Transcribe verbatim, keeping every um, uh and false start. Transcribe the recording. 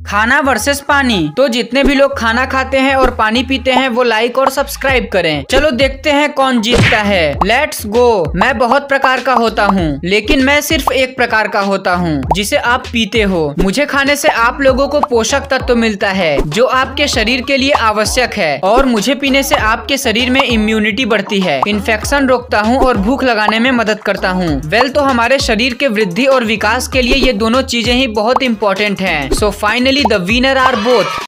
खाना वर्सेस पानी। तो जितने भी लोग खाना खाते हैं और पानी पीते हैं वो लाइक और सब्सक्राइब करें। चलो देखते हैं कौन जीतता है। Let's go. मैं बहुत प्रकार का होता हूँ, लेकिन मैं सिर्फ एक प्रकार का होता हूँ जिसे आप पीते हो। मुझे खाने से आप लोगों को पोषक तत्व मिलता है जो आपके शरीर के लिए आवश्यक है, और मुझे पीने से आपके शरीर में इम्यूनिटी बढ़ती है, इन्फेक्शन रोकता हूँ और भूख लगाने में मदद करता हूँ। वेल तो हमारे शरीर के वृद्धि और विकास के लिए ये दोनों चीजें ही बहुत इंपॉर्टेंट हैं। So finally the winner are both.